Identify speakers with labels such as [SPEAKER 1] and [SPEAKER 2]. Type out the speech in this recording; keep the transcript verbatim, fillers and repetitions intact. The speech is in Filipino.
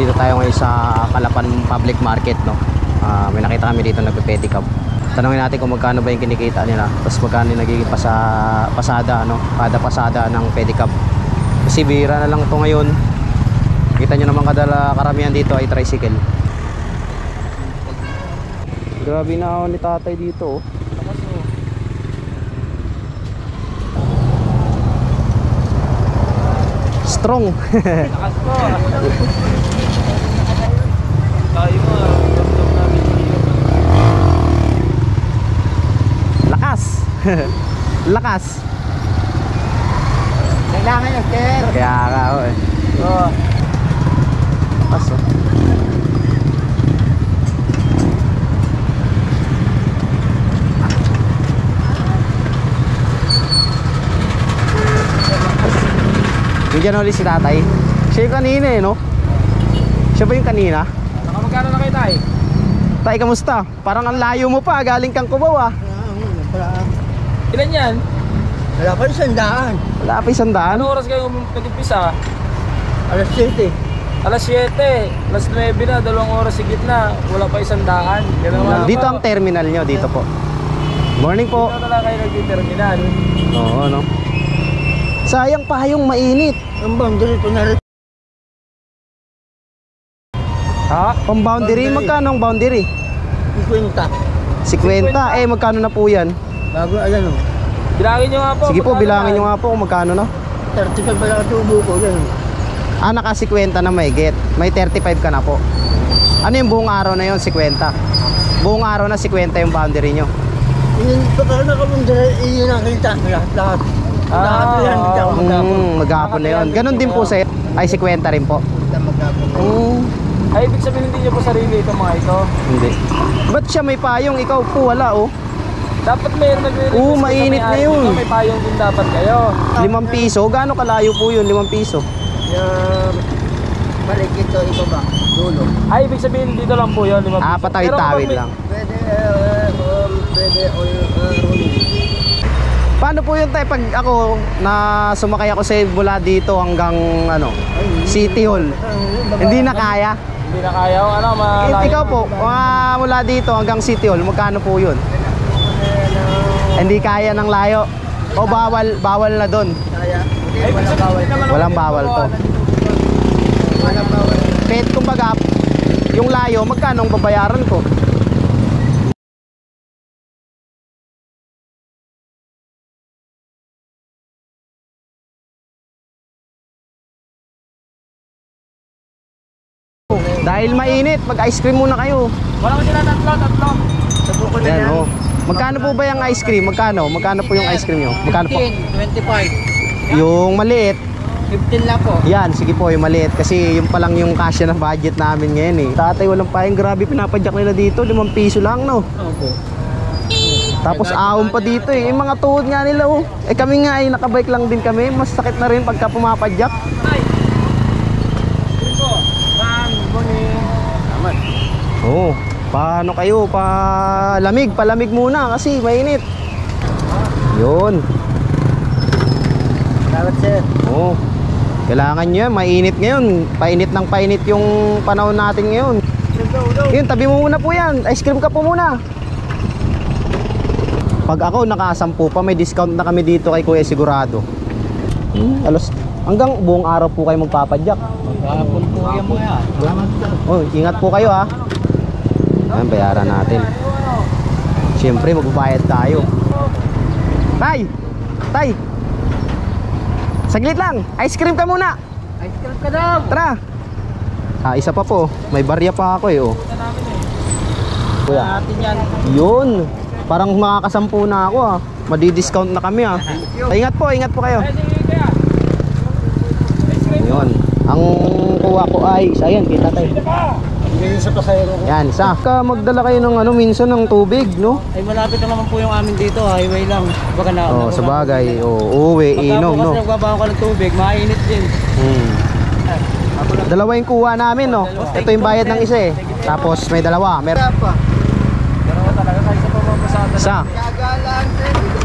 [SPEAKER 1] nandito tayo ngayon sa Calapan Public Market, no. Uh, may nakita kami dito nagpe-pedicab. Tanungin natin kung magkano ba yung kinikita nila, tapos magkano yung nagiging pasa, pasada, no, kada pasada ng pedicab. Kasi bihira na lang to ngayon. Kita nyo naman kadala karamihan dito ay tricycle. Grabe na ako ni tatay dito, oh. Strong.
[SPEAKER 2] Lakas po. Tayo mo, ramdam namin dito.
[SPEAKER 1] Lakas. Lakas.
[SPEAKER 2] Kailangan yung sir.
[SPEAKER 1] Kaya nga, oh, eh.
[SPEAKER 2] Oo.
[SPEAKER 1] Lakas, oh. Nandiyan ulit si tatay. Siya yung kanina, eh, no? Siya ba yung kanina?
[SPEAKER 2] Nakamagkano na kayo, tay?
[SPEAKER 1] Tay, kamusta? Parang ang layo mo pa, galing kang Cubao, ah.
[SPEAKER 2] Ilan yan?
[SPEAKER 3] Wala pa yung sandaan.
[SPEAKER 1] Wala pa isang daan.
[SPEAKER 2] Ano oras kayo nag-umpisa?
[SPEAKER 3] Alas siyete.
[SPEAKER 2] Alas siyete, alas nuwebe na, dalawang oras sigit na. Wala pa isang daan.
[SPEAKER 1] Dito ang terminal nyo, dito po. Morning po.
[SPEAKER 2] Dito na lang kayo nag-terminal.
[SPEAKER 1] Oo, no? Sayang pa yung mainit.
[SPEAKER 3] Ang boundary po na rin.
[SPEAKER 1] Ha? Pang boundary,
[SPEAKER 3] Boundary.
[SPEAKER 1] magkano ang boundary?
[SPEAKER 3] Ikwenta.
[SPEAKER 1] fifty. Eh, magkano na po yan?
[SPEAKER 3] Bago, ayan o.
[SPEAKER 2] Bilangin nyo nga po.
[SPEAKER 1] Sige po,
[SPEAKER 2] magkano
[SPEAKER 1] bilangin
[SPEAKER 2] na?
[SPEAKER 1] nyo nga po kung magkano na.
[SPEAKER 3] thirty-five pala ang tubo ko. Ganun.
[SPEAKER 1] Ah, naka fifty na may get. May thirty-five ka na po. Ano yung buong araw na yun? fifty. Buong araw na fifty yung boundary nyo.
[SPEAKER 3] Yun, pagka nakabundara, yun ang kita. Lahat-lahat.
[SPEAKER 2] Ah,
[SPEAKER 3] Lahat yan. Hindi ako magkapon.
[SPEAKER 1] Hmm, maghapon na yun. Ganon din po sa'yo. Ay, fifty rin po.
[SPEAKER 3] Hindi magkapon.
[SPEAKER 1] Hmm,
[SPEAKER 2] Ay, ibig sabihin hindi nyo po sarili ito mga ito.
[SPEAKER 1] hindi. Ba't siya may payong? Ikaw po wala, oh.
[SPEAKER 2] Dapat may nagre-request
[SPEAKER 1] Oo,
[SPEAKER 2] kayo sa
[SPEAKER 1] mainit
[SPEAKER 2] may-ari
[SPEAKER 1] na yun.
[SPEAKER 2] nito, may payong din dapat kayo.
[SPEAKER 1] Limang piso? Gaano kalayo po yun? Limang piso?
[SPEAKER 3] Yung balik ito, ibaba. Dulo.
[SPEAKER 2] Ay, ibig sabihin dito lang po yun. Lima
[SPEAKER 1] Ah,
[SPEAKER 2] piso.
[SPEAKER 1] patawid-tawid
[SPEAKER 2] Pero kapag may-
[SPEAKER 1] lang.
[SPEAKER 3] Pwede, uh, um, pwede, uh, rolling.
[SPEAKER 1] Paano po yun tayo pag ako na sumakay ako sa mula dito hanggang ano, City Hall? Hindi na kaya?
[SPEAKER 2] Hindi na kaya. o Ano, malayo.
[SPEAKER 1] Eh, ikaw po, uh, mula dito hanggang City Hall, magkano po yun? Hindi kaya ng layo. O bawal, bawal na doon.
[SPEAKER 3] Kaya,
[SPEAKER 2] Ay, ibig sabihin naman ako
[SPEAKER 1] Walang
[SPEAKER 2] dito
[SPEAKER 1] bawal
[SPEAKER 2] po,
[SPEAKER 1] po.
[SPEAKER 2] ano.
[SPEAKER 3] walang bawal.
[SPEAKER 1] Kahit kumbaga, yung layo, magkano ang babayaran ko? Dahil mainit, mag-ice cream muna kayo.
[SPEAKER 2] Walang sila tatlo, tatlo.
[SPEAKER 3] Subuko na
[SPEAKER 1] Yan,
[SPEAKER 3] yan.
[SPEAKER 1] oh. Magkano po ba yung ice cream? Magkano? Magkano po yung ice cream nyo? Magkano po?
[SPEAKER 3] fifteen, twenty-five.
[SPEAKER 1] Yung maliit.
[SPEAKER 3] fifteen lang po.
[SPEAKER 1] Yan, sige po, yung maliit. Kasi yung palang yung kasya ng budget namin ngayon eh. Tatay, walang payong. Grabe, pinapadyak nila dito. Limang piso lang, no?
[SPEAKER 3] Opo.
[SPEAKER 1] Tapos ahon pa dito eh. Yung mga tuhod nga nila, oh. Eh kami nga ay nakabike lang din kami. Mas sakit na rin pagka pumapadyak.
[SPEAKER 2] Ay. Dito. Bang, morning.
[SPEAKER 3] Salamat.
[SPEAKER 1] Oo. Oh, paano kayo? Palamig, palamig muna kasi mainit. Yun.
[SPEAKER 3] Salamat, sir.
[SPEAKER 1] Oo. Oh, kailangan nyo yan. Mainit ngayon. Painit ng painit yung panahon natin ngayon. Yun, tabi mo muna po yan. Ice cream ka po muna. Pag ako nakasampu pa, may discount na kami dito kay Kuya Sigurado. Hmm, alas, hanggang buong araw po kayo magpapadyak.
[SPEAKER 3] Magkakapon po yung mga yan. Salamat, sir.
[SPEAKER 1] Oh, ingat po kayo ha. Ayan, bayaran natin. Siyempre, magbabayad tayo. Tay! Tay! Saglit lang! Ice cream ka muna!
[SPEAKER 3] Ice cream ka daw.
[SPEAKER 1] Tara! Ah, isa pa po. May barya pa ako eh, oh.
[SPEAKER 2] Ito namin eh.
[SPEAKER 1] Kuya.
[SPEAKER 3] Natin yan.
[SPEAKER 1] Yun! Parang makakasampu na ako ah. Madi-discount na kami ah. Ingat po, ingat po kayo.
[SPEAKER 2] Ay, sige kaya. Ice cream.
[SPEAKER 1] Yun. Ang kuha ko ay isa yan, kita tayo.
[SPEAKER 3] Hindi sa pasayro ko.
[SPEAKER 1] Yan, isa. Ka magdala kayo ng ano, minsan ng tubig, no?
[SPEAKER 3] Ay, malapit na naman po yung amin dito. Highway lang. Baka na.
[SPEAKER 1] Oh, sa bagay. Oh, uwi, inom, no?
[SPEAKER 3] Pagka bukas nagbabaho ka ng tubig, mainit din.
[SPEAKER 1] Hmm. Dalawa yung kuha namin, no? Ito yung bayad ng isa eh. Tapos may dalawa. Mer
[SPEAKER 3] pa.
[SPEAKER 2] Pero talaga sa isa pa mga pasada.
[SPEAKER 1] isa.
[SPEAKER 3] Gagalaan, sir.